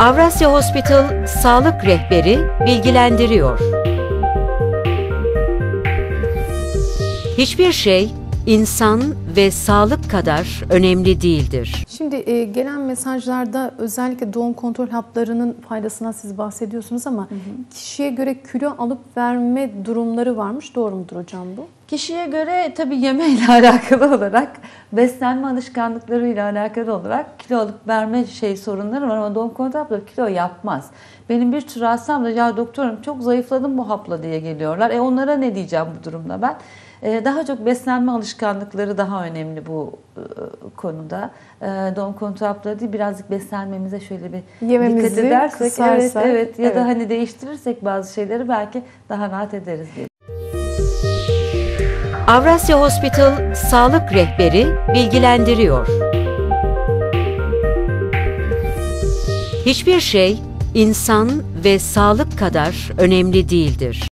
Avrasya Hospital Sağlık Rehberi bilgilendiriyor. Hiçbir şey insan ve sağlık kadar önemli değildir. Şimdi gelen mesajlarda özellikle doğum kontrol haplarının faydasından siz bahsediyorsunuz ama kişiye göre kilo alıp verme durumları varmış. Doğru mudur hocam bu? Kişiye göre tabii yemeyle alakalı olarak, beslenme alışkanlıklarıyla alakalı olarak kilo alıp verme sorunları var ama doğum kontrol hapları kilo yapmaz. Benim bir tür hastam da ya doktorum çok zayıfladım bu hapla diye geliyorlar. Onlara ne diyeceğim bu durumda ben? Daha çok beslenme alışkanlıkları daha önemli bu konuda. Doğum kontrol hapları değil, birazcık beslenmemize şöyle bir dikkat edersek, kısarsak, evet ya da hani değiştirirsek bazı şeyleri belki daha rahat ederiz diye. Avrasya Hospital Sağlık Rehberi bilgilendiriyor. Hiçbir şey insan ve sağlık kadar önemli değildir.